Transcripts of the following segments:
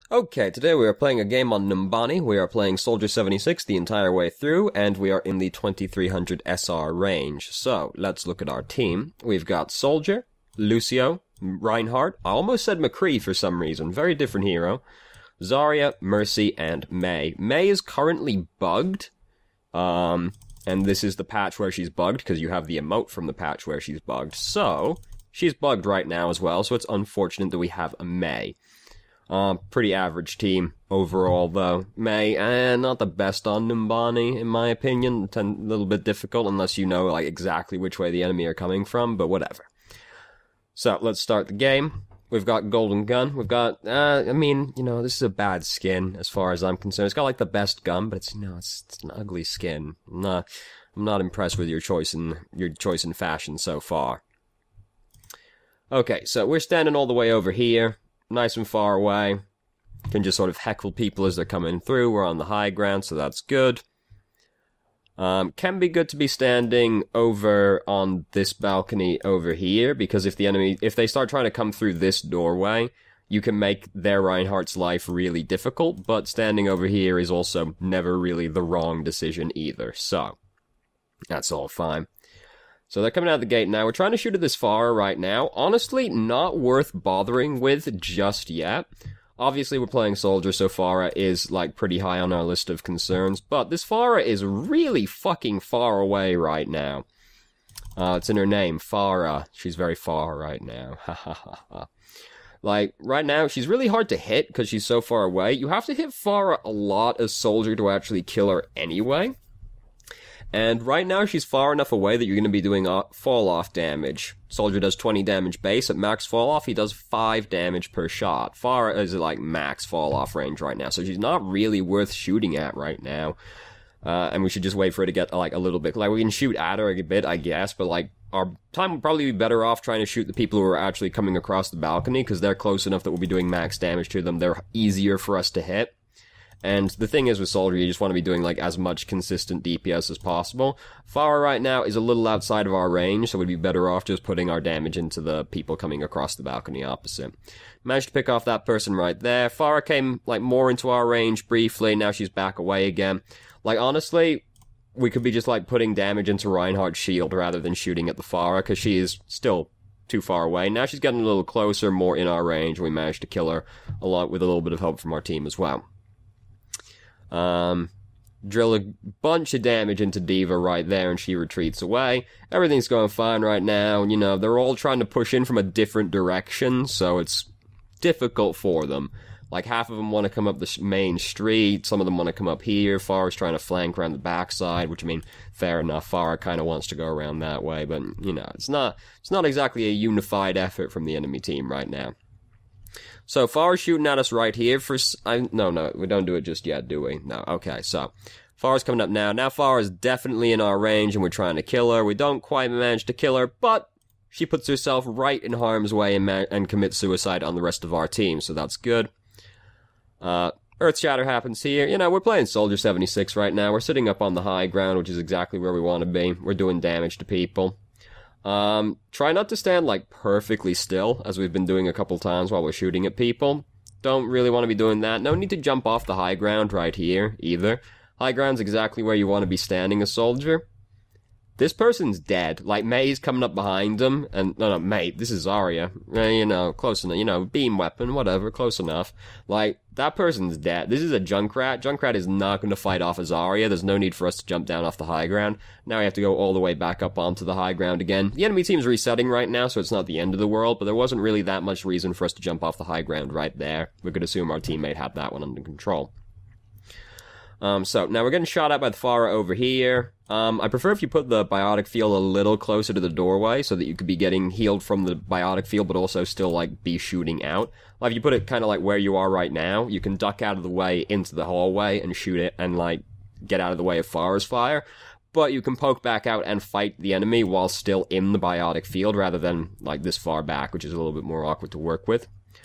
Okay, today we are playing a game on Numbani. We are playing Soldier 76 the entire way through, and we are in the 2300 SR range. So, let's look at our team. We've got Soldier, Lucio, Reinhardt, I almost said McCree for some reason, very different hero, Zarya, Mercy, and Mei. Mei is currently bugged, and this is the patch where she's bugged, because you have the emote from the patch where she's bugged. So, she's bugged right now as well, so it's unfortunate that we have a Mei. Pretty average team overall, though. Mei, not the best on Numbani, in my opinion. A little bit difficult unless you know, like, exactly which way the enemy are coming from, but whatever. So, let's start the game. We've got Golden Gun. We've got, this is a bad skin, as far as I'm concerned. It's got, like, the best gun, but it's an ugly skin. I'm not impressed with your choice in fashion so far. Okay, so we're standing all the way over here. Nice and far away. Can just sort of heckle people as they're coming through. We're on the high ground, so that's good. Can be good to be standing over on this balcony over here, because if they start trying to come through this doorway, you can make their Reinhardt's life really difficult, but standing over here is also never really the wrong decision either, so that's all fine. So they're coming out of the gate now. We're trying to shoot at this Pharah right now. Honestly, not worth bothering with just yet. Obviously, we're playing Soldier, so Pharah is, like, pretty high on our list of concerns. But this Pharah is really fucking far away right now. It's in her name, Pharah. She's very far right now. Ha ha ha ha. Like, right now, she's really hard to hit because she's so far away. You have to hit Pharah a lot as Soldier to actually kill her anyway. And right now, she's far enough away that you're going to be doing fall-off damage. Soldier does 20 damage base. At max fall-off, he does 5 damage per shot. Pharah is at, like, max fall-off range right now, so she's not really worth shooting at right now. And we should just wait for her to get, like, a little bit. Like, we can shoot at her a bit, I guess, but, like, our time would probably be better off trying to shoot the people who are actually coming across the balcony, because they're close enough that we'll be doing max damage to them. They're easier for us to hit. And the thing is with Soldier, you just want to be doing, like, as much consistent DPS as possible. Pharah right now is a little outside of our range, so we'd be better off just putting our damage into the people coming across the balcony opposite. Managed to pick off that person right there. Pharah came, like, more into our range briefly, now she's back away again. Like, honestly, we could be just, like, putting damage into Reinhardt's shield rather than shooting at the Pharah, because she is still too far away. Now she's getting a little closer, more in our range, and we managed to kill her, along with a little bit of help from our team as well. Drill a bunch of damage into D.Va right there, and she retreats away. Everything's going fine right now, you know, they're all trying to push in from a different direction, so it's difficult for them. Like, half of them want to come up the main street, some of them want to come up here, Pharah's trying to flank around the backside, which, I mean, fair enough, Pharah kind of wants to go around that way, but, you know, it's not exactly a unified effort from the enemy team right now. So, Pharah's shooting at us right here no, we don't do it just yet, do we? No, okay, so, Pharah's coming up now. Now Pharah's definitely in our range, and we're trying to kill her. We don't quite manage to kill her, but she puts herself right in harm's way and commits suicide on the rest of our team, so that's good. Earthshatter happens here. You know, we're playing Soldier 76 right now. We're sitting up on the high ground, which is exactly where we want to be. We're doing damage to people. Try not to stand, like, perfectly still, as we've been doing a couple times while we're shooting at people. Don't really want to be doing that. No need to jump off the high ground right here, either. High ground's exactly where you want to be standing as Soldier. This person's dead. Like, Mei's coming up behind him, and, no, Mei, this is Zarya. You know, close enough, you know, beam weapon, whatever, close enough. Like, that person's dead. This is a Junkrat. Junkrat is not going to fight off a Zarya. There's no need for us to jump down off the high ground. Now we have to go all the way back up onto the high ground again. The enemy team's resetting right now, so it's not the end of the world, but there wasn't really that much reason for us to jump off the high ground right there. We could assume our teammate had that one under control. So, now we're getting shot at by the Pharah over here. I prefer if you put the biotic field a little closer to the doorway, so that you could be getting healed from the biotic field, but also still, like, be shooting out. Like, if you put it kind of like where you are right now, you can duck out of the way into the hallway and shoot it, and, like, get out of the way of Pharah's fire. But you can poke back out and fight the enemy while still in the biotic field, rather than, like, this far back, which is a little bit more awkward to work with.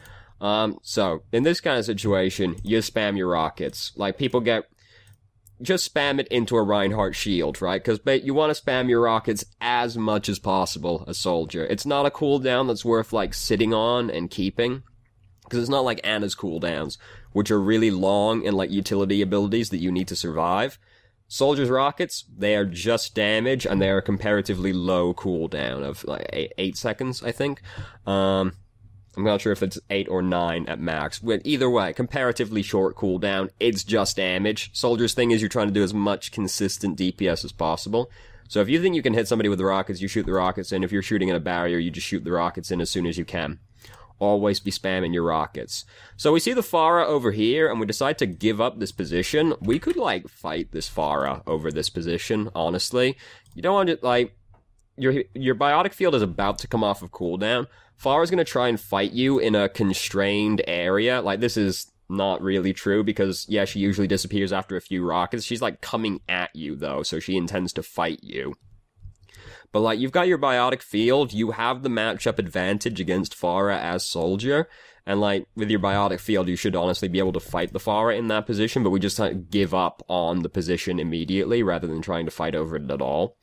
So, in this kind of situation, you spam your rockets. Like, people get... Just spam it into a Reinhardt shield, right? Because you want to spam your rockets as much as possible, a Soldier. It's not a cooldown that's worth, like, sitting on and keeping. Because it's not like Ana's cooldowns, which are really long and like utility abilities that you need to survive. Soldier's rockets, they are just damage, and they are comparatively low cooldown of like 8 seconds, I think. I'm not sure if it's 8 or 9 at max. But either way, comparatively short cooldown, it's just damage. Soldier's thing is you're trying to do as much consistent DPS as possible. So if you think you can hit somebody with the rockets, you shoot the rockets in. If you're shooting at a barrier, you just shoot the rockets in as soon as you can. Always be spamming your rockets. So we see the Pharah over here, and we decide to give up this position. We could, like, fight this Pharah over this position, honestly. You don't want to, like... Your biotic field is about to come off of cooldown. Pharah's gonna try and fight you in a constrained area. Like, this is not really true, because, yeah, she usually disappears after a few rockets. She's, like, coming at you, though, so she intends to fight you. But, like, you've got your biotic field, you have the matchup advantage against Pharah as Soldier, and, like, with your biotic field, you should honestly be able to fight the Pharah in that position, but we just give up on the position immediately, rather than trying to fight over it at all.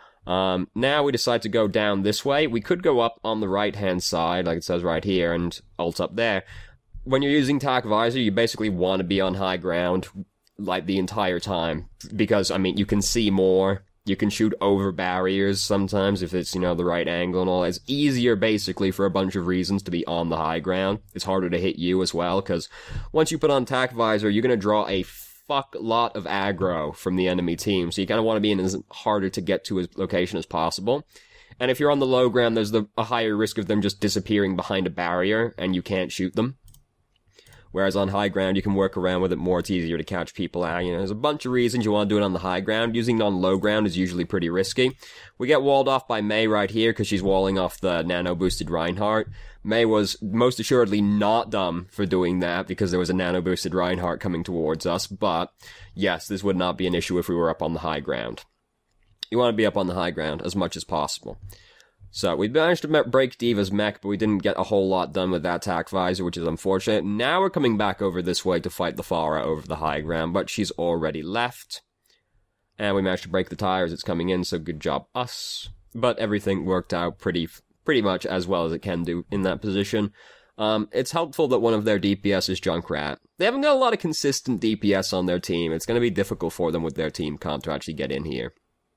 Now we decide to go down this way. We could go up on the right-hand side, like it says right here, and ult up there. When you're using TAC Visor, you basically want to be on high ground, like, the entire time. Because, I mean, you can see more. You can shoot over barriers sometimes if it's, you know, the right angle and all. It's easier, basically, for a bunch of reasons to be on the high ground. It's harder to hit you as well, because once you put on TAC Visor, you're going to draw a fuck lot of aggro from the enemy team. So you kind of want to be in as harder to get to a location as possible. And if you're on the low ground, there's a higher risk of them just disappearing behind a barrier, and you can't shoot them. Whereas on high ground, you can work around with it more. It's easier to catch people out. You know, there's a bunch of reasons you want to do it on the high ground. Using it on low ground is usually pretty risky. We get walled off by Mei right here because she's walling off the nano-boosted Reinhardt. Mei was most assuredly not dumb for doing that because there was a nano-boosted Reinhardt coming towards us. But, yes, this would not be an issue if we were up on the high ground. You want to be up on the high ground as much as possible. So, we managed to break D.Va's mech, but we didn't get a whole lot done with that TAC Visor, which is unfortunate. Now we're coming back over this way to fight the Pharah over the high ground, but she's already left. And we managed to break the tires, it's coming in, so good job us. But everything worked out pretty much as well as it can do in that position. It's helpful that one of their DPS is Junkrat. They haven't got a lot of consistent DPS on their team. It's going to be difficult for them with their team comp to actually get in here.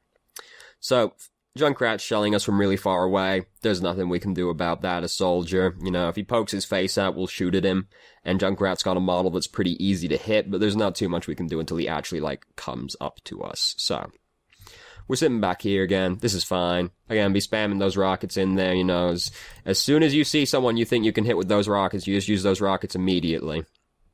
So, Junkrat's shelling us from really far away. There's nothing we can do about that as Soldier. You know, if he pokes his face out, we'll shoot at him. And Junkrat's got a model that's pretty easy to hit, but there's not too much we can do until he actually, like, comes up to us. So, we're sitting back here again. This is fine. Again, be spamming those rockets in there, you know. As soon as you see someone you think you can hit with those rockets, you just use those rockets immediately.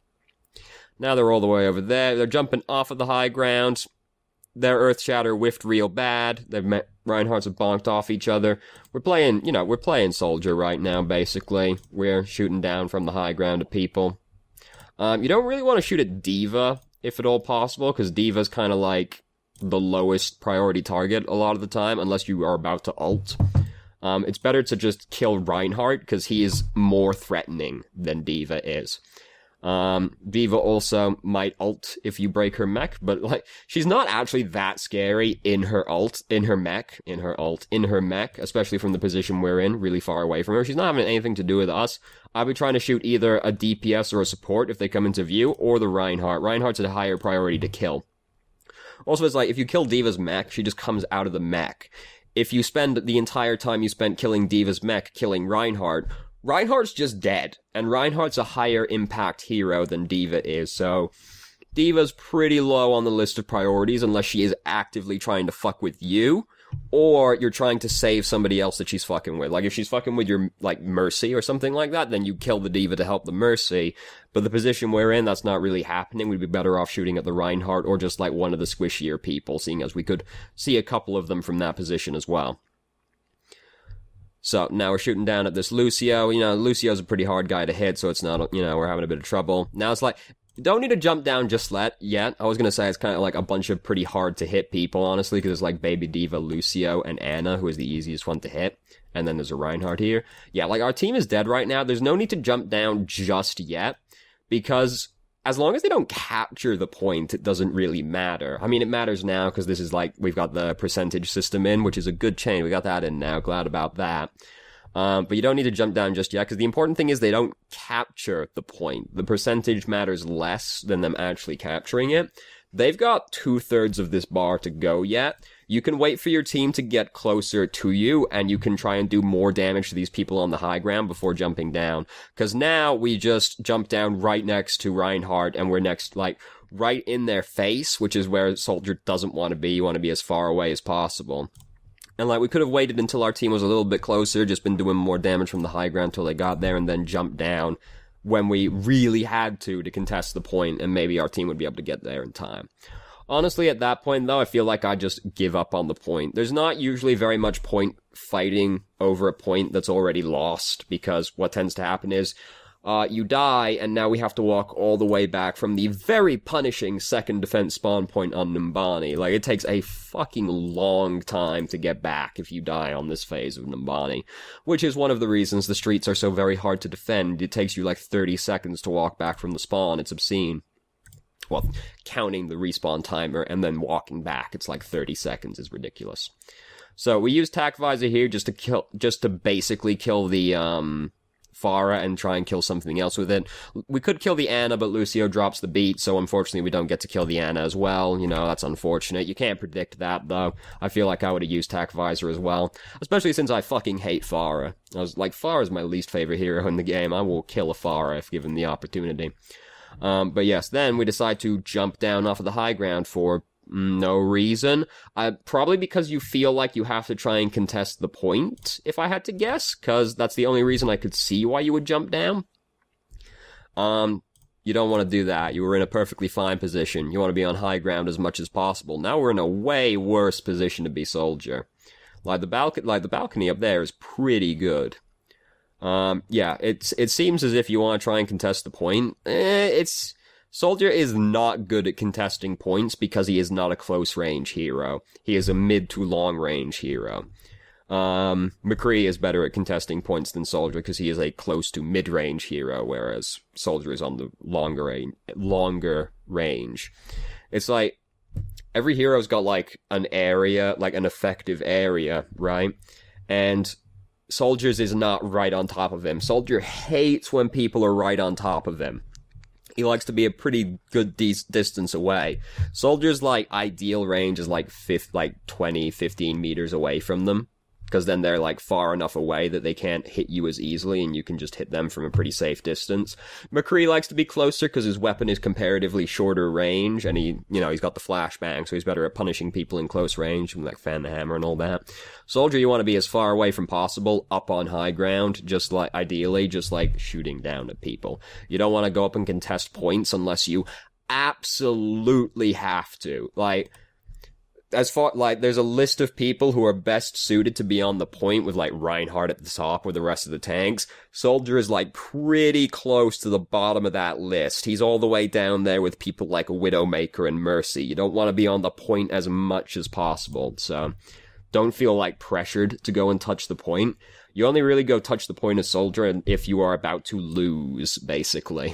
Now they're all the way over there. They're jumping off of the high ground. Their Earth Shatter whiffed real bad. Reinhardts have bonked off each other. We're playing Soldier right now, basically. We're shooting down from the high ground at people. You don't really want to shoot at D.Va, if at all possible, because D.Va's kind of like the lowest priority target a lot of the time, unless you are about to ult. It's better to just kill Reinhardt, because he is more threatening than D.Va is. D.Va also might ult if you break her mech, but, like, she's not actually that scary in her mech, especially from the position we're in, really far away from her. She's not having anything to do with us. I'll be trying to shoot either a DPS or a support if they come into view, or the Reinhardt. Reinhardt's a higher priority to kill. Also, it's like, if you kill D.Va's mech, she just comes out of the mech. If you spend the entire time you spent killing D.Va's mech killing Reinhardt, Reinhardt's just dead, and Reinhardt's a higher impact hero than D.Va is, so D.Va's pretty low on the list of priorities unless she is actively trying to fuck with you, or you're trying to save somebody else that she's fucking with. Like, if she's fucking with your, like, Mercy or something like that, then you kill the D.Va to help the Mercy, but the position we're in, that's not really happening. We'd be better off shooting at the Reinhardt or just, like, one of the squishier people, seeing as we could see a couple of them from that position as well. So, now we're shooting down at this Lucio. You know, Lucio's a pretty hard guy to hit, so it's not, you know, we're having a bit of trouble. Now it's like, don't need to jump down just yet. I was gonna say it's kind of like a bunch of pretty hard to hit people, honestly, because it's like Baby D.Va, Lucio, and Ana, who is the easiest one to hit. And then there's a Reinhardt here. Yeah, like, our team is dead right now. There's no need to jump down just yet, because as long as they don't capture the point, it doesn't really matter. I mean, it matters now, because this is like, we've got the percentage system in, which is a good change. We got that in now. Glad about that. But you don't need to jump down just yet, because the important thing is they don't capture the point. The percentage matters less than them actually capturing it. They've got 2/3 of this bar to go yet. You can wait for your team to get closer to you, and you can try and do more damage to these people on the high ground before jumping down. Because now we just jump down right next to Reinhardt, and we're next, like, right in their face, which is where Soldier doesn't want to be. You want to be as far away as possible. And, like, we could have waited until our team was a little bit closer, just been doing more damage from the high ground till they got there, and then jumped down when we really had to contest the point, and maybe our team would be able to get there in time. Honestly, at that point, though, I feel like I just give up on the point. There's not usually very much point fighting over a point that's already lost, because what tends to happen is, you die, and now we have to walk all the way back from the very punishing second defense spawn point on Numbani. Like, it takes a fucking long time to get back if you die on this phase of Numbani, which is one of the reasons the streets are so very hard to defend. It takes you like 30 seconds to walk back from the spawn. It's obscene. Well, counting the respawn timer and then walking back, it's like 30 seconds is ridiculous. So we use Tac Visor here just to basically kill the, Pharah and try and kill something else with it. We could kill the Ana, but Lucio drops the beat, so unfortunately we don't get to kill the Ana as well. You know, that's unfortunate. You can't predict that, though. I feel like I would have used Tac Visor as well. Especially since I fucking hate Pharah. I was like, Pharah's my least favorite hero in the game. I will kill a Pharah if given the opportunity. But yes, then we decide to jump down off of the high ground for no reason. Probably because you feel like you have to try and contest the point, if I had to guess, because that's the only reason I could see why you would jump down. You don't want to do that. You were in a perfectly fine position. You want to be on high ground as much as possible. Now we're in a way worse position to be Soldier. Like the balcony up there is pretty good. Yeah, it seems as if you want to try and contest the point. Soldier is not good at contesting points because he is not a close-range hero. He is a mid to long-range hero. McCree is better at contesting points than Soldier because he is a close to mid-range hero, whereas Soldier is on the longer range. It's like, every hero's got like an area, like an effective area, right? And Soldier's is not right on top of him. Soldier hates when people are right on top of him. He likes to be a pretty good distance away. Soldier's, like, ideal range is, like, 20, 15 meters away from them. Because then they're, like, far enough away that they can't hit you as easily, and you can just hit them from a pretty safe distance. McCree likes to be closer because his weapon is comparatively shorter range, and he's got the flashbang, so he's better at punishing people in close range, like Fan the Hammer and all that. Soldier, you want to be as far away from possible, up on high ground, ideally, just shooting down at people. You don't want to go up and contest points unless you absolutely have to. There's a list of people who are best suited to be on the point with, Reinhardt at the top with the rest of the tanks. Soldier is, pretty close to the bottom of that list. He's all the way down there with people like Widowmaker and Mercy. You don't want to be on the point as much as possible, so don't feel, pressured to go and touch the point. You only really go touch the point as Soldier if you are about to lose, basically.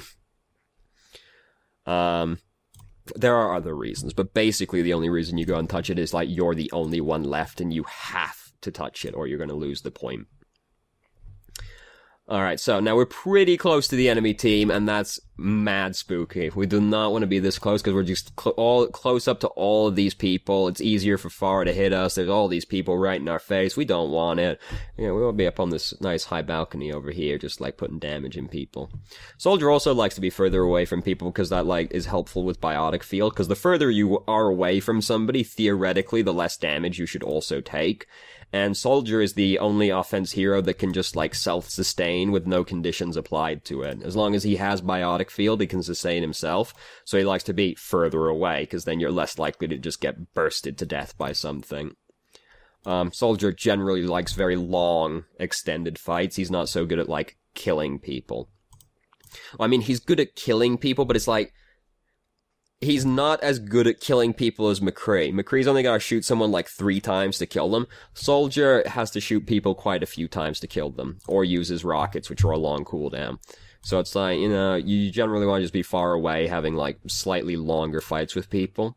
There are other reasons, but basically the only reason you go and touch it is, you're the only one left and you have to touch it or you're going to lose the point. Alright, so now we're pretty close to the enemy team, and that's mad spooky. We do not want to be this close, because we're just close up to all of these people. It's easier for Pharah to hit us. There's all these people right in our face. We don't want it. We want to be up on this nice high balcony over here, just, putting damage in people. Soldier also likes to be further away from people, because that, is helpful with Biotic Field, because the further you are away from somebody, theoretically, the less damage you should also take. And Soldier is the only offense hero that can just, self-sustain with no conditions applied to it. As long as he has Biotic Field, he can sustain himself. So he likes to be further away, because then you're less likely to just get bursted to death by something. Soldier generally likes very long, extended fights. He's not so good at, killing people. Well, I mean, he's good at killing people, but it's he's not as good at killing people as McCree. McCree's only gotta shoot someone 3 times to kill them. Soldier has to shoot people quite a few times to kill them, or uses rockets, which are a long cooldown. So it's you generally want to just be far away, having slightly longer fights with people.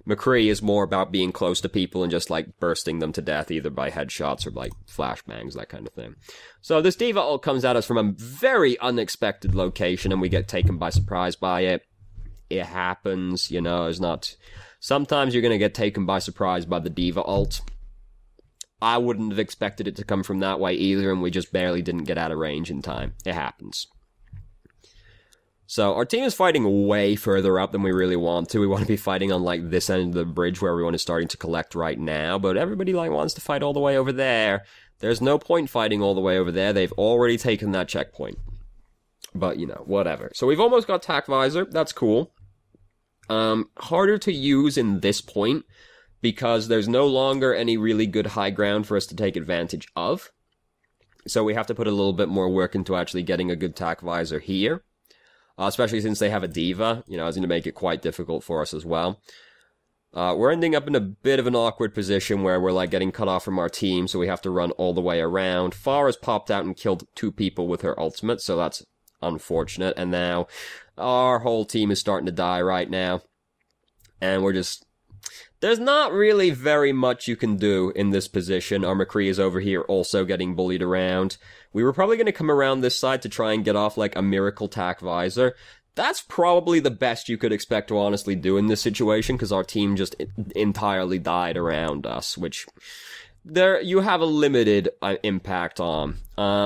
McCree is more about being close to people and just, like, bursting them to death, either by headshots or, like, flashbangs, that kind of thing. So this D.Va ult comes at us from a very unexpected location, and we get taken by surprise by it. It happens, you know, it's not... Sometimes you're gonna get taken by surprise by the D.Va ult. I wouldn't have expected it to come from that way either, and we just barely didn't get out of range in time. It happens. So, our team is fighting way further up than we really want to. We want to be fighting on, like, this end of the bridge where everyone is starting to collect right now, but everybody, like, wants to fight all the way over there. There's no point fighting all the way over there. They've already taken that checkpoint. But, you know, whatever. So, we've almost got Tac Visor. That's cool. Harder to use in this point, because there's no longer any really good high ground for us to take advantage of. So, we have to put a little bit more work into actually getting a good Tac Visor here. Especially since they have a D.Va, you know, it's going to make it quite difficult for us as well. We're ending up in a bit of an awkward position where we're, like, getting cut off from our team, so we have to run all the way around. Pharah's popped out and killed 2 people with her ultimate, so that's unfortunate. And now, our whole team is starting to die right now. And we're just... There's not really very much you can do in this position. Our McCree is over here also getting bullied around. We were probably going to come around this side to try and get off, like, a miracle Tac Visor. That's probably the best you could expect to honestly do in this situation, because our team just entirely died around us, which there you have a limited impact on.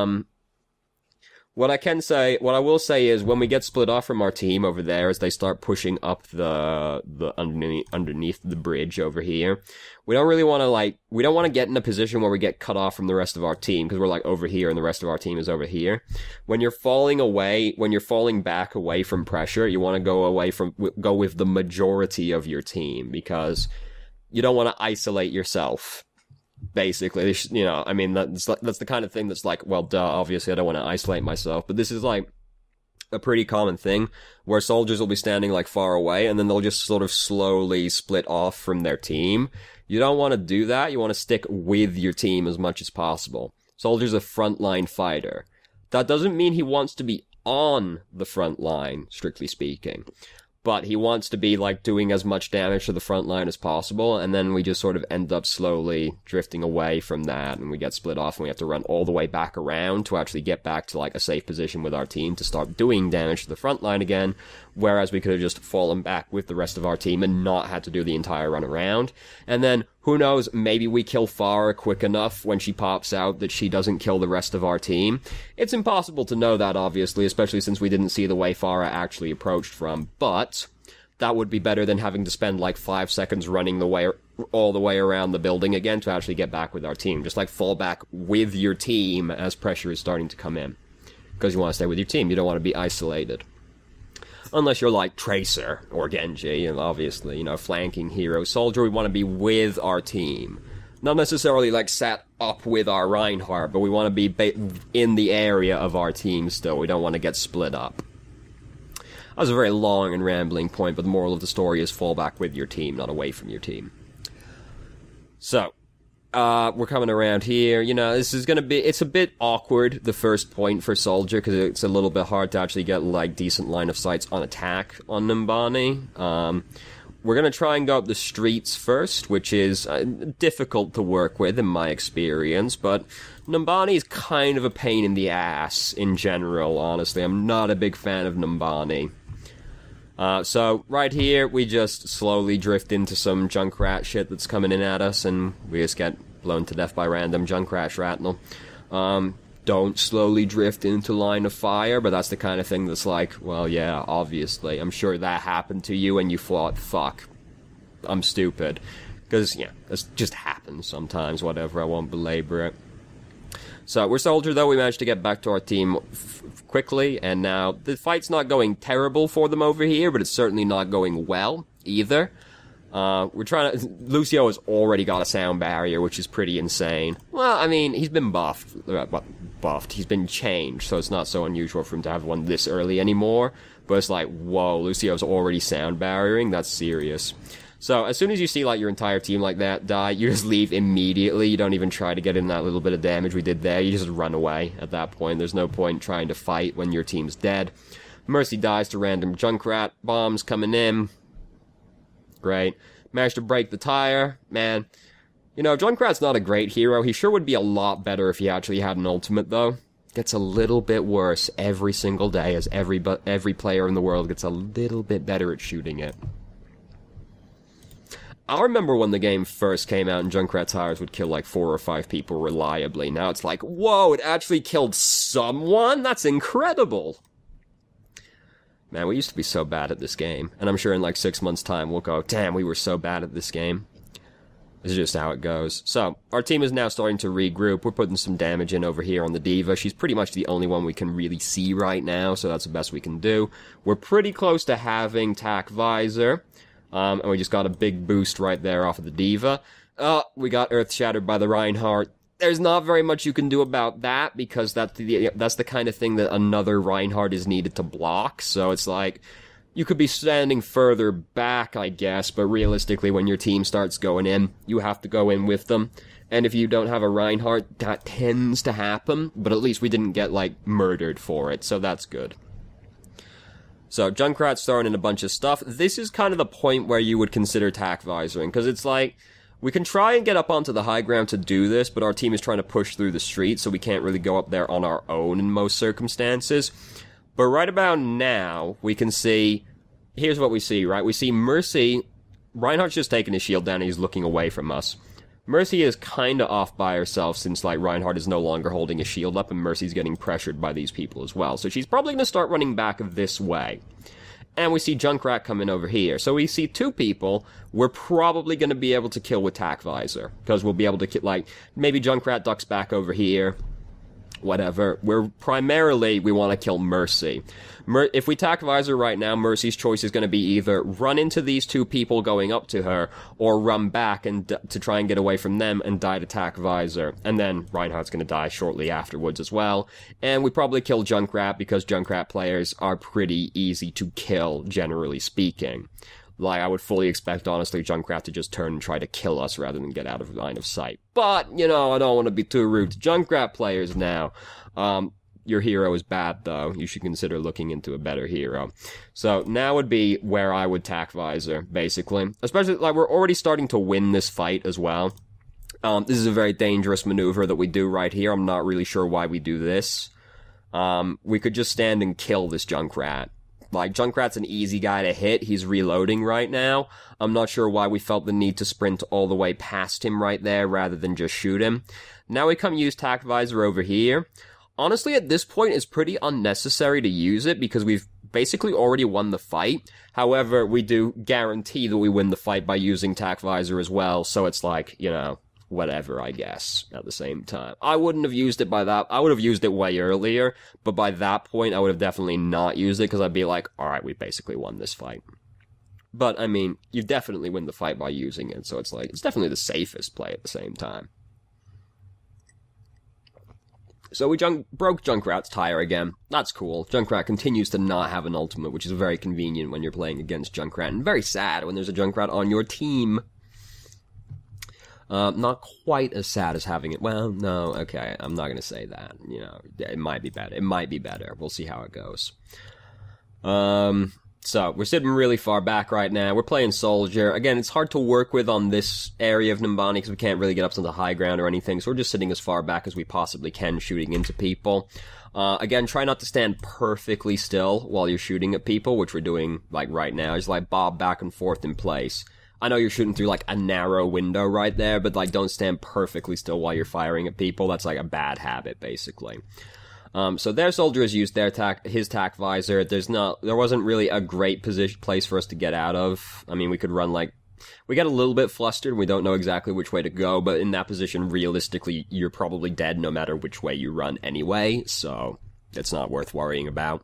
What I will say is, when we get split off from our team over there, as they start pushing up the underneath the bridge over here, we don't really want to, we don't want to get in a position where we get cut off from the rest of our team, because we're, like, over here and the rest of our team is over here. When you're falling back away from pressure, you want to go with the majority of your team, because you don't want to isolate yourself. Basically, you know, I mean, that's the kind of thing that's like, well, duh, obviously I don't want to isolate myself, but this is, like, a pretty common thing, where soldiers will be standing, like, far away, and then they'll just sort of slowly split off from their team. You don't want to do that. You want to stick with your team as much as possible. Soldier's a frontline fighter. That doesn't mean he wants to be on the front line, strictly speaking. But he wants to be, like, doing as much damage to the front line as possible, and then we just sort of end up slowly drifting away from that, and we get split off, and we have to run all the way back around to actually get back to, like, a safe position with our team to start doing damage to the front line again, whereas we could have just fallen back with the rest of our team and not had to do the entire run around. And then, who knows, maybe we kill Pharah quick enough when she pops out that she doesn't kill the rest of our team. It's impossible to know that, obviously, especially since we didn't see the way Pharah actually approached from, but that would be better than having to spend, like, 5 seconds running all the way around the building again to actually get back with our team. Just, like, fall back with your team as pressure is starting to come in. Because you want to stay with your team, you don't want to be isolated. Unless you're like Tracer or Genji, and obviously, you know, flanking hero. Soldier, we want to be with our team. Not necessarily, like, sat up with our Reinhardt, but we want to be in the area of our team still. We don't want to get split up. That was a very long and rambling point, but the moral of the story is fall back with your team, not away from your team. So, we're coming around here. You know, this is gonna be, it's a bit awkward, the first point for Soldier, because it's a little bit hard to actually get, like, decent line of sights on attack on Numbani. We're gonna try and go up the streets first, which is difficult to work with in my experience, but Numbani is kind of a pain in the ass in general, honestly. I'm not a big fan of Numbani. So, right here, we just slowly drift into some Junkrat shit that's coming in at us, and we just get blown to death by random Junkrat shrapnel. Don't slowly drift into line of fire, but that's the kind of thing that's like, well, yeah, obviously. I'm sure that happened to you, and you thought, fuck, I'm stupid. Because, yeah, this just happens sometimes, whatever, I won't belabor it. So, we're Soldier, though. We managed to get back to our team quickly, and now the fight's not going terrible for them over here, but it's certainly not going well, either. We're trying to... Lucio has already got a sound barrier, which is pretty insane. Well, I mean, he's been buffed. Buffed. He's been changed, so it's not so unusual for him to have one this early anymore. But it's like, whoa, Lucio's already sound barriering? That's serious. So, as soon as you see, like, your entire team like that die, you just leave immediately. You don't even try to get in that little bit of damage we did there. You just run away at that point. There's no point trying to fight when your team's dead. Mercy dies to random Junkrat bombs coming in. Great. Managed to break the tire. Man, you know, Junkrat's not a great hero. He sure would be a lot better if he actually had an ultimate, though. Gets a little bit worse every single day as every player in the world gets a little bit better at shooting it. I remember when the game first came out and Junkrat tires would kill like 4 or 5 people reliably. Now it's like, whoa, it actually killed someone? That's incredible! Man, we used to be so bad at this game. And I'm sure in like 6 months' time we'll go, damn, we were so bad at this game. This is just how it goes. So, our team is now starting to regroup. We're putting some damage in over here on the D.Va. She's pretty much the only one we can really see right now, so that's the best we can do. We're pretty close to having TAC Visor. And we just got a big boost right there off of the D.Va. We got Earth Shattered by the Reinhardt. There's not very much you can do about that, because that's the kind of thing that another Reinhardt is needed to block, so it's like, you could be standing further back, I guess, but realistically, when your team starts going in, you have to go in with them. And if you don't have a Reinhardt, that tends to happen, but at least we didn't get, like, murdered for it, so that's good. So, Junkrat's throwing in a bunch of stuff. This is kind of the point where you would consider TAC Visoring, because it's like, we can try and get up onto the high ground to do this, but our team is trying to push through the street, so we can't really go up there on our own in most circumstances. But right about now, we can see, here's what we see, right? We see Mercy, Reinhardt's just taking his shield down and he's looking away from us. Mercy is kinda off by herself since, like, Reinhardt is no longer holding his shield up and Mercy's getting pressured by these people as well. So she's probably gonna start running back this way. And we see Junkrat coming over here. So we see 2 people we're probably gonna be able to kill with TAC Visor. Because we'll be able to, like, maybe Junkrat ducks back over here. Whatever. We want to kill Mercy. If we TAC Visor right now, Mercy's choice is going to be either run into these 2 people going up to her, or run back and to try and get away from them and die to TAC Visor. And then Reinhardt's going to die shortly afterwards as well. And we probably kill Junkrat because Junkrat players are pretty easy to kill, generally speaking. Like, I would fully expect, honestly, Junkrat to just turn and try to kill us rather than get out of line of sight. But, you know, I don't want to be too rude to Junkrat players now. Your hero is bad, though. You should consider looking into a better hero. So, now would be where I would TAC Visor, basically. Especially, like, we're already starting to win this fight as well. This is a very dangerous maneuver that we do right here. I'm not really sure why we do this. We could just stand and kill this Junkrat. Like, Junkrat's an easy guy to hit. He's reloading right now. I'm not sure why we felt the need to sprint all the way past him right there rather than just shoot him. Now we come use TAC Visor over here. Honestly, at this point, it's pretty unnecessary to use it because we've basically already won the fight. However, we do guarantee that we win the fight by using TAC Visor as well, so it's like, you know, whatever, I guess, at the same time. I wouldn't have used it by that. I would have used it way earlier, but by that point, I would have definitely not used it, because I'd be like, alright, we basically won this fight. But, I mean, you definitely win the fight by using it, so it's like, it's definitely the safest play at the same time. So we broke Junkrat's tire again. That's cool. Junkrat continues to not have an ultimate, which is very convenient when you're playing against Junkrat, and very sad when there's a Junkrat on your team. Not quite as sad as having it. Well, no, okay, I'm not gonna say that. You know, it might be better. It might be better. We'll see how it goes. So, we're sitting really far back right now. We're playing Soldier. Again, it's hard to work with on this area of Numbani because we can't really get up to the high ground or anything, so we're just sitting as far back as we possibly can, shooting into people. Again, try not to stand perfectly still while you're shooting at people, which we're doing, like, right now. Just, like, bob back and forth in place. I know you're shooting through, like, a narrow window right there, but, like, don't stand perfectly still while you're firing at people. That's, like, a bad habit, basically. So their Soldier has used his TAC Visor. There wasn't really a great place for us to get out of. I mean, we could run, like, we get a little bit flustered, we don't know exactly which way to go, but in that position, realistically, you're probably dead no matter which way you run anyway, so it's not worth worrying about.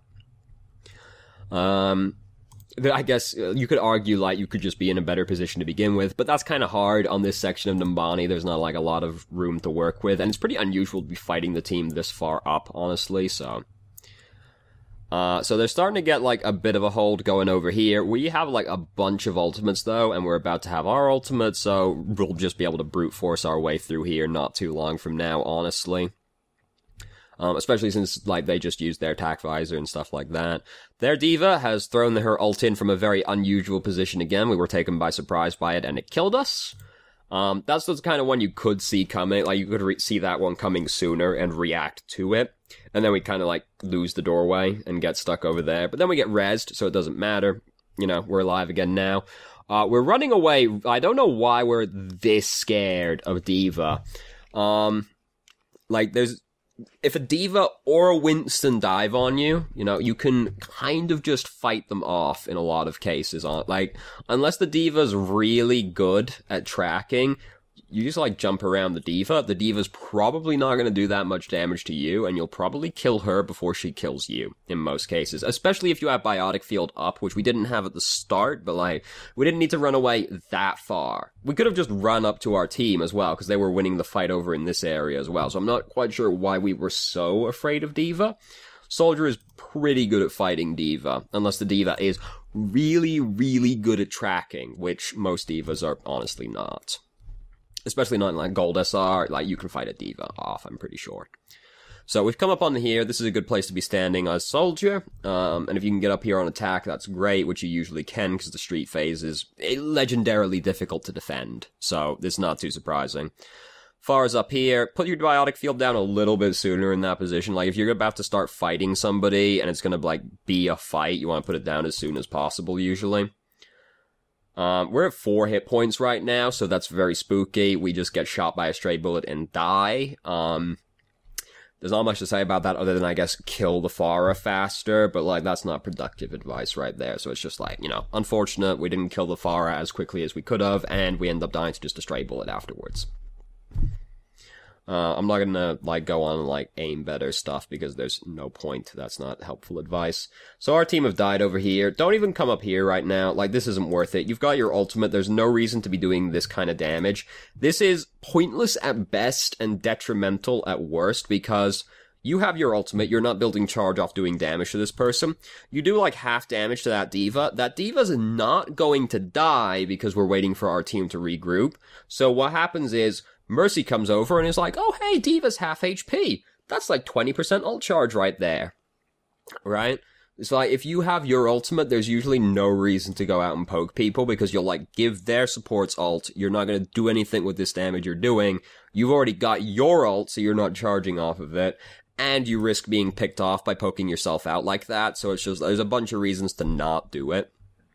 I guess you could argue, like, you could just be in a better position to begin with, but that's kind of hard on this section of Numbani. There's not, like, a lot of room to work with, and it's pretty unusual to be fighting the team this far up, honestly, so. So they're starting to get, like, a bit of a hold going over here. We have, like, a bunch of ultimates, though, and we're about to have our ultimate, so we'll just be able to brute force our way through here not too long from now, honestly. especially since, like, they just used their attack visor and stuff like that. Their D.Va has thrown her ult in from a very unusual position again. We were taken by surprise by it, and it killed us. That's the kind of one you could see coming. Like, you could see that one coming sooner and react to it. And then we kind of, like, lose the doorway and get stuck over there. But then we get rezzed, so it doesn't matter. You know, we're alive again now. We're running away. I don't know why we're this scared of D.Va. Like, if a D.Va or a Winston dive on you, you know, you can kind of just fight them off in a lot of cases. Like, unless the D.Va's really good at tracking, you just, like, jump around the D.Va. The D.Va's probably not going to do that much damage to you, and you'll probably kill her before she kills you, in most cases. Especially if you have Biotic Field up, which we didn't have at the start, but, like, we didn't need to run away that far. We could have just run up to our team as well, because they were winning the fight over in this area as well, so I'm not quite sure why we were so afraid of D.Va. Soldier is pretty good at fighting D.Va, unless the D.Va is really, really good at tracking, which most D.Vas are honestly not. Especially not in, like, Gold SR, like, you can fight a D.Va off, I'm pretty sure. So we've come up on here. This is a good place to be standing as Soldier. And if you can get up here on attack, that's great, which you usually can, because the street phase is legendarily difficult to defend. So this is not too surprising. Pharah's up here. Put your Biotic Field down a little bit sooner in that position. Like, if you're about to start fighting somebody, and it's gonna, like, be a fight, you want to put it down as soon as possible, usually. We're at 4 hit points right now, so that's very spooky. We just get shot by a stray bullet and die. There's not much to say about that other than, I guess, kill the Pharah faster, but, like, that's not productive advice right there. So it's just like, you know, unfortunate, we didn't kill the Pharah as quickly as we could have, and we end up dying to just a stray bullet afterwards. I'm not gonna, like, go on and, like, aim better stuff, because there's no point. That's not helpful advice. So our team have died over here. Don't even come up here right now. Like, this isn't worth it. You've got your ultimate. There's no reason to be doing this kind of damage. This is pointless at best and detrimental at worst, because you have your ultimate. You're not building charge off doing damage to this person. You do, like, half damage to that D.Va. That D.Va's not going to die because we're waiting for our team to regroup. So what happens is, Mercy comes over and is like, oh, hey, D.Va's half HP. That's like 20% ult charge right there. Right? It's like, if you have your ultimate, there's usually no reason to go out and poke people, because you'll, like, give their supports ult. You're not going to do anything with this damage you're doing. You've already got your ult, so you're not charging off of it. And you risk being picked off by poking yourself out like that. So it's just, there's a bunch of reasons to not do it.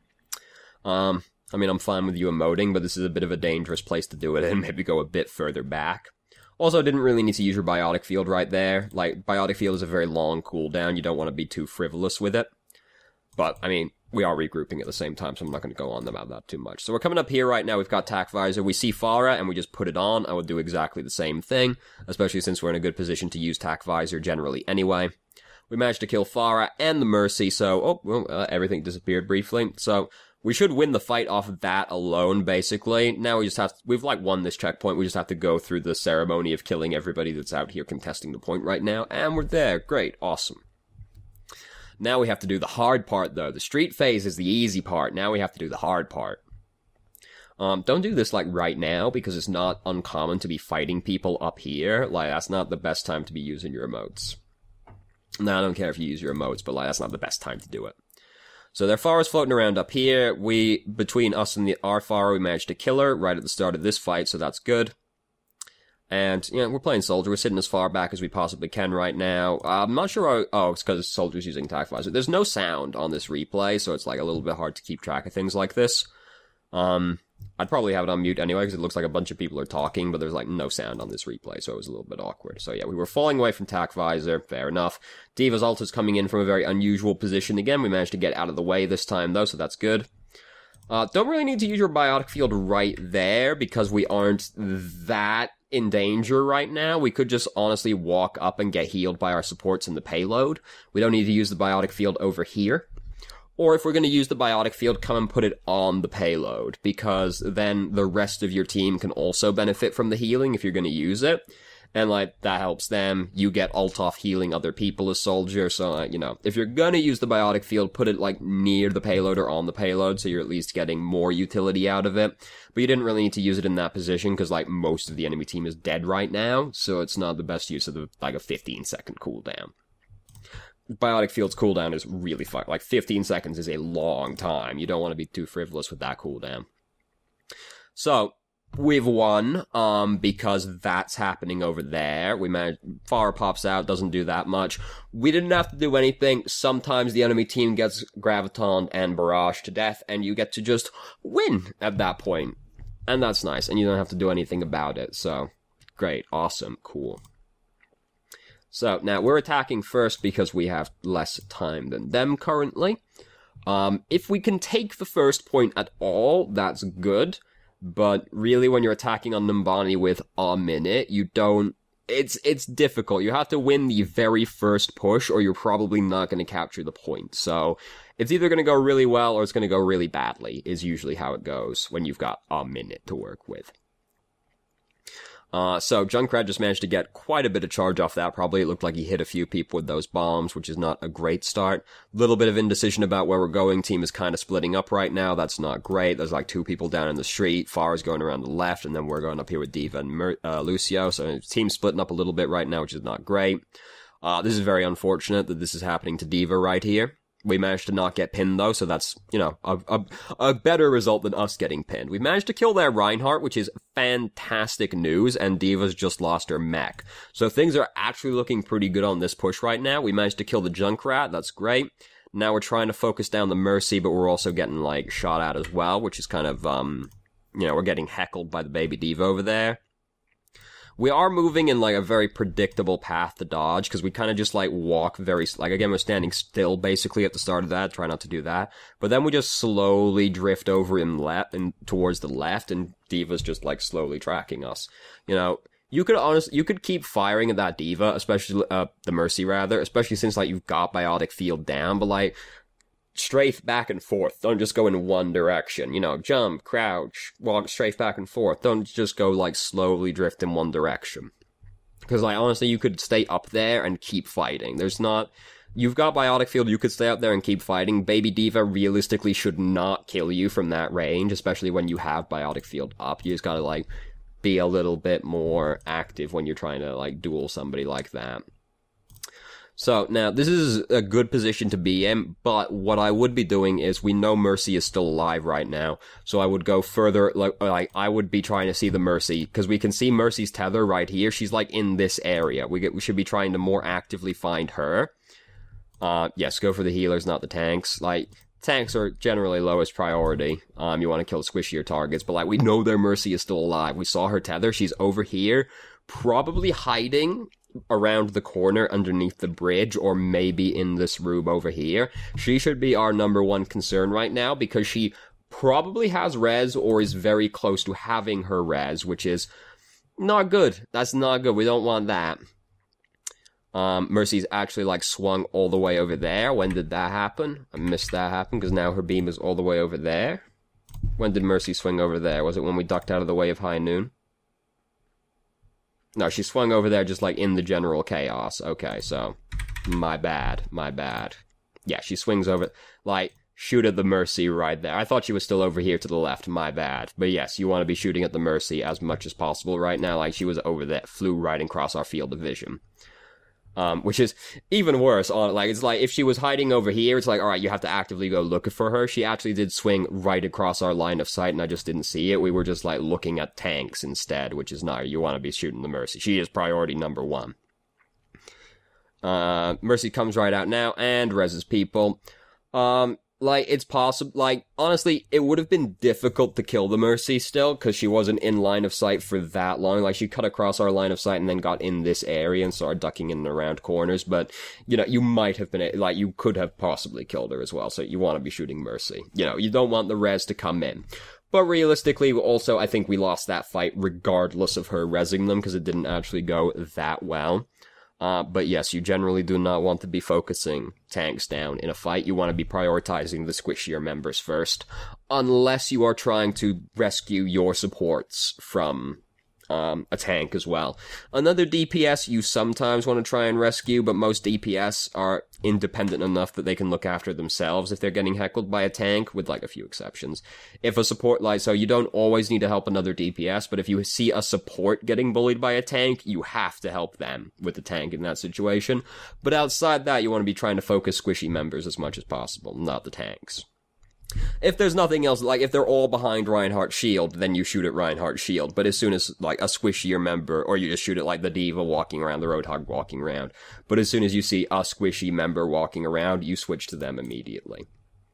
I mean, I'm fine with you emoting, but this is a bit of a dangerous place to do it in. Maybe go a bit further back. Also, didn't really need to use your Biotic Field right there. Like, Biotic Field is a very long cooldown. You don't want to be too frivolous with it. But, I mean, we are regrouping at the same time, so I'm not going to go on about that too much. So we're coming up here right now. We've got Attack Visor. We see Pharah, and we just put it on. I would do exactly the same thing, especially since we're in a good position to use Attack Visor generally anyway. We managed to kill Pharah and the Mercy, so, everything disappeared briefly. So, we should win the fight off of that alone, basically. Now we've, like, won this checkpoint. We just have to go through the ceremony of killing everybody that's out here contesting the point right now. And we're there. Great. Awesome. Now we have to do the hard part, though. The street phase is the easy part. Now we have to do the hard part. Don't do this, like, right now, because it's not uncommon to be fighting people up here. Like, that's not the best time to be using your emotes. No, I don't care if you use your emotes, but, like, that's not the best time to do it. So their Pharah's floating around up here. Between us and our Pharah, we managed to kill her right at the start of this fight, so that's good. And, you know, we're playing Soldier. We're sitting as far back as we possibly can right now. I'm not sure it's because Soldier's using Attack Visor. There's no sound on this replay, so it's, like, a little bit hard to keep track of things like this. I'd probably have it on mute anyway, because it looks like a bunch of people are talking, but there's, like, no sound on this replay, so it was a little bit awkward. So, yeah, we were falling away from Attack Visor. Fair enough. D.Va's ult is coming in from a very unusual position. Again, we managed to get out of the way this time, though, so that's good. Don't really need to use your Biotic Field right there, because we aren't that in danger right now. We could just honestly walk up and get healed by our supports in the payload. We don't need to use the Biotic Field over here. Or if we're going to use the Biotic Field, come and put it on the payload, because then the rest of your team can also benefit from the healing if you're going to use it. And, like, that helps them. You get ult off healing other people as Soldier, so, you know, if you're gonna use the Biotic Field, put it, like, near the payload or on the payload, so you're at least getting more utility out of it. But you didn't really need to use it in that position, because, like, most of the enemy team is dead right now, so it's not the best use of, a 15-second cooldown. Biotic Field's cooldown is really fun. Like, 15 seconds is a long time. You don't want to be too frivolous with that cooldown. So, we've won, because that's happening over there. We managed, Pharah pops out, doesn't do that much. We didn't have to do anything. Sometimes the enemy team gets Graviton and Barrage to death, and you get to just win at that point. And that's nice, and you don't have to do anything about it, so, great, awesome, cool. So, now, we're attacking first because we have less time than them currently. If we can take the first point at all, that's good. But really, when you're attacking on Numbani with a minute, you don't... It's difficult. You have to win the very first push, or you're probably not going to capture the point. So, it's either going to go really well, or it's going to go really badly, is usually how it goes when you've got a minute to work with. So Junkrat just managed to get quite a bit of charge off that, probably. It looked like he hit a few people with those bombs, which is not a great start. Little bit of indecision about where we're going. Team is kind of splitting up right now. That's not great. There's like 2 people down in the street. Pharah's going around the left, and then we're going up here with D.Va and Lucio. So team's splitting up a little bit right now, which is not great. This is very unfortunate that this is happening to D.Va right here. We managed to not get pinned, though, so that's, you know, a better result than us getting pinned. We managed to kill their Reinhardt, which is fantastic news, and D.Va's just lost her mech. So things are actually looking pretty good on this push right now. We managed to kill the Junkrat, that's great. Now we're trying to focus down the Mercy, but we're also getting, like, shot at as well, which is kind of, you know, we're getting heckled by the baby D.Va over there. We are moving in, like, a very predictable path to dodge, because we kind of just, like, walk very, like, again, we're standing still, basically, at the start of that, try not to do that, but then we just slowly drift over and towards the left, and D.Va's just, like, slowly tracking us. You know, you could keep firing at that D.Va, especially, the Mercy, rather, especially since, like, you've got Biotic Field down, but, like, strafe back and forth. Don't just go in one direction. You know, jump, crouch, walk, strafe back and forth. Don't just go, like, slowly drift in one direction. Because, like, honestly, you could stay up there and keep fighting. There's not... You've got Biotic Field, you could stay up there and keep fighting. Baby D.Va realistically should not kill you from that range, especially when you have Biotic Field up. You just gotta, like, be a little bit more active when you're trying to, like, duel somebody like that. So, now, this is a good position to be in, but what I would be doing is, we know Mercy is still alive right now, so I would go further, like I would be trying to see the Mercy, because we can see Mercy's tether right here. She's, like, in this area. We should be trying to more actively find her. Yes, go for the healers, not the tanks. Like, tanks are generally lowest priority. You want to kill squishier targets, but, like, we know their Mercy is still alive. We saw her tether. She's over here, probably hiding around the corner underneath the bridge, or maybe in this room over here. She should be our number one concern right now, because she probably has res, or is very close to having her res, which is not good. That's not good. We don't want that. Mercy's actually, like, swung all the way over there. When did that happen? I missed that happen, because now her beam is all the way over there. When did Mercy swing over there? Was it when we ducked out of the way of High Noon? No, she swung over there just, like, in the general chaos. Okay, so, my bad. Yeah, she swings over, like, shoot at the Mercy right there. I thought she was still over here to the left, my bad. But yes, you want to be shooting at the Mercy as much as possible right now, like, she was over there, flew right across our field of vision. Which is even worse. Like, it's like, if she was hiding over here, it's like, alright, you have to actively go look for her. She actually did swing right across our line of sight, and I just didn't see it. We were just, like, looking at tanks instead, which is not, you want to be shooting the Mercy. She is priority number 1. Mercy comes right out now, and reses people. Like, it's possible, like, honestly, it would have been difficult to kill the Mercy still, because she wasn't in line of sight for that long. Like, she cut across our line of sight and then got in this area and started ducking in and around corners, but, you know, you might have been, like, you could have possibly killed her as well, so you want to be shooting Mercy. You know, you don't want the res to come in. But realistically, also, I think we lost that fight regardless of her resing them, because it didn't actually go that well. But yes, you generally do not want to be focusing tanks down in a fight. You want to be prioritizing the squishier members first, unless you are trying to rescue your supports from a tank as well. Another DPS you sometimes want to try and rescue, but most DPS are independent enough that they can look after themselves if they're getting heckled by a tank, with like a few exceptions. If a support, like, so you don't always need to help another DPS, but if you see a support getting bullied by a tank, you have to help them with the tank in that situation. But outside that, you want to be trying to focus squishy members as much as possible, not the tanks. If there's nothing else, like, if they're all behind Reinhardt's shield, then you shoot at Reinhardt's shield. But as soon as, like, a squishier member, or you just shoot at, like, the D.Va walking around, the Roadhog walking around. But as soon as you see a squishy member walking around, you switch to them immediately.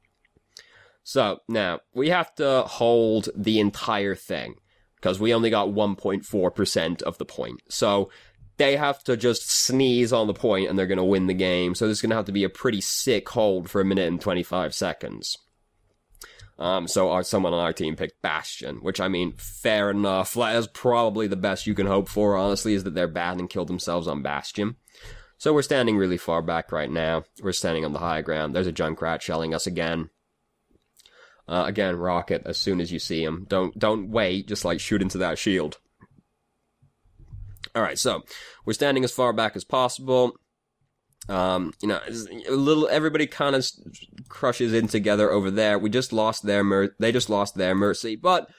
So, now, we have to hold the entire thing, because we only got 1.4% of the point. So, they have to just sneeze on the point, and they're gonna win the game. So this is gonna have to be a pretty sick hold for 1 minute and 25 seconds. So someone on our team picked Bastion, which, I mean, fair enough. That's probably the best you can hope for, honestly, is that they're bad and killed themselves on Bastion. So we're standing really far back right now. We're standing on the high ground. There's a Junkrat shelling us again. Again, rocket as soon as you see him. Don't wait, just, like, shoot into that shield. Alright, so, we're standing as far back as possible. You know, everybody kind of crushes in together over there. We just lost they just lost their mercy, but,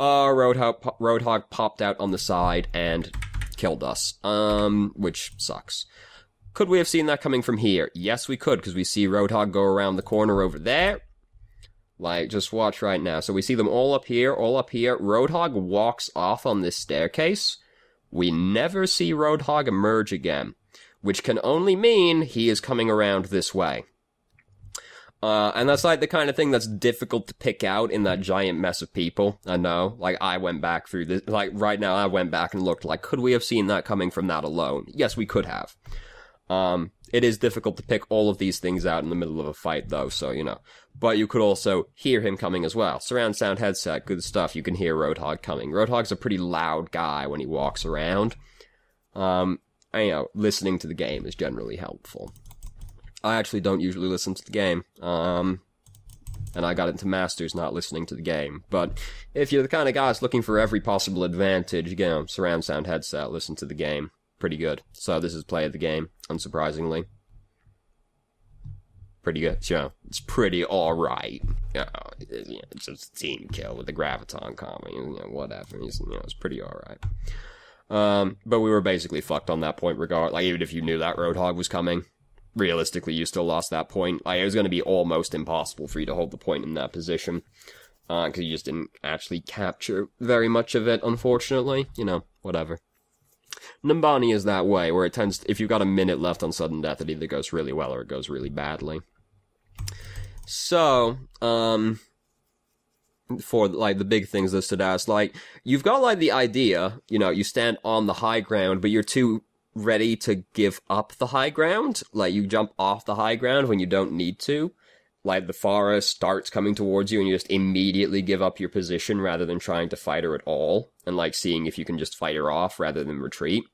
Roadhog popped out on the side and killed us, which sucks. Could we have seen that coming from here? Yes, we could, because we see Roadhog go around the corner over there. Like, just watch right now. So we see them all up here. Roadhog walks off on this staircase. We never see Roadhog emerge again, which can only mean he is coming around this way. And that's like the kind of thing that's difficult to pick out in that giant mess of people. I know, like, I went back through this, like, right now I went back and looked, like, could we have seen that coming from that alone? Yes, we could have. It is difficult to pick all of these things out in the middle of a fight, though, so, you know. But you could also hear him coming as well. Surround sound headset, good stuff. You can hear Roadhog coming. Roadhog's a pretty loud guy when he walks around. And, you know, listening to the game is generally helpful. I actually don't usually listen to the game. And I got into Masters not listening to the game. But if you're the kind of guy that's looking for every possible advantage, you know, surround sound headset, listen to the game. Pretty good. So this is play of the game, unsurprisingly. Pretty good. You know, it's pretty alright. You know, it's just a team kill with the Graviton combo, you know, whatever. You know, it's pretty alright. But we were basically fucked on that point like, even if you knew that Roadhog was coming, realistically, you still lost that point. Like, it was going to be almost impossible for you to hold the point in that position. Because you just didn't actually capture very much of it, unfortunately. You know, whatever. Numbani is that way, where it tends to, if you've got a minute left on sudden death, it either goes really well or it goes really badly. So, for, like, the big things listed as, like, you've got, like, the idea, you know, you stand on the high ground, but you're too ready to give up the high ground. Like, you jump off the high ground when you don't need to. Like, the forest starts coming towards you and you just immediately give up your position rather than trying to fight her at all. And, like, seeing if you can just fight her off rather than retreat.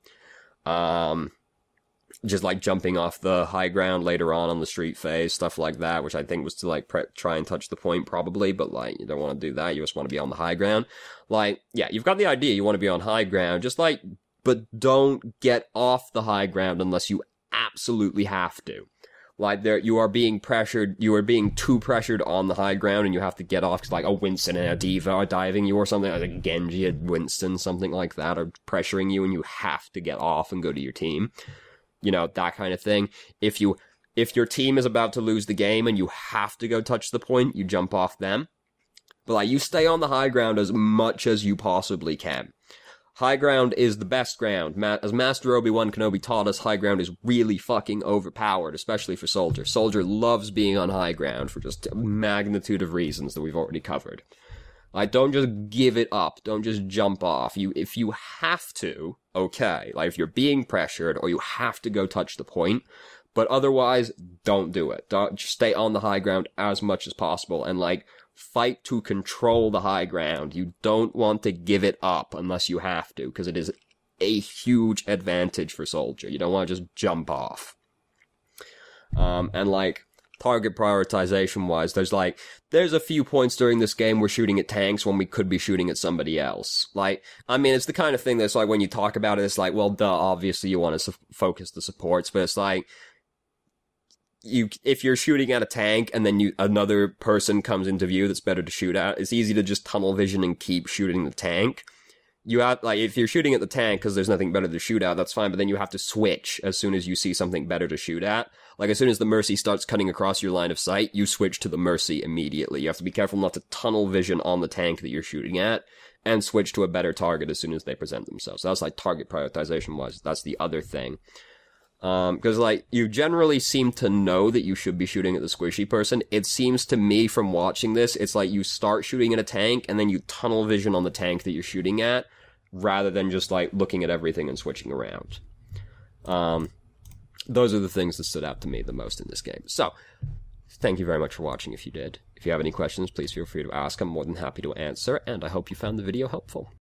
Just, like, jumping off the high ground later on the street phase, stuff like that, which I think was to, like, try and touch the point, probably, but, like, you don't want to do that, you just want to be on the high ground. Like, yeah, you've got the idea, you want to be on high ground, just, like, but don't get off the high ground unless you absolutely have to. Like, you are being too pressured on the high ground, and you have to get off, because, like, a Winston and a D.Va are diving you or something, like a Genji and Winston, something like that, are pressuring you, and you have to get off and go to your team. You know, that kind of thing. If your team is about to lose the game and you have to go touch the point, you jump off them. But, like, you stay on the high ground as much as you possibly can. High ground is the best ground. As Master Obi-Wan Kenobi taught us, high ground is really fucking overpowered, especially for Soldier. Soldier loves being on high ground for just a magnitude of reasons that we've already covered. Like, don't just give it up. Don't just jump off. If you have to, okay. Like, if you're being pressured or you have to go touch the point, but otherwise, don't do it. Just stay on the high ground as much as possible and, like, fight to control the high ground. You don't want to give it up unless you have to, because it is a huge advantage for Soldier. You don't want to just jump off. And, like, target prioritization wise, there's a few points during this game we're shooting at tanks when we could be shooting at somebody else. Like, I mean, it's the kind of thing that's like, when you talk about it, it's like, well, duh, obviously you want to focus the supports, but it's like, if you're shooting at a tank and then another person comes into view that's better to shoot at, it's easy to just tunnel vision and keep shooting the tank. You have, like, if you're shooting at the tank because there's nothing better to shoot at, that's fine, but then you have to switch as soon as you see something better to shoot at. Like, as soon as the Mercy starts cutting across your line of sight, you switch to the Mercy immediately. You have to be careful not to tunnel vision on the tank that you're shooting at, and switch to a better target as soon as they present themselves. So that's, like, target prioritization-wise. That's the other thing. Because, like, you generally seem to know that you should be shooting at the squishy person. It seems to me from watching this, it's like you start shooting at a tank, and then you tunnel vision on the tank that you're shooting at, rather than just, like, looking at everything and switching around. Those are the things that stood out to me the most in this game. So, thank you very much for watching if you did. If you have any questions, please feel free to ask. I'm more than happy to answer, and I hope you found the video helpful.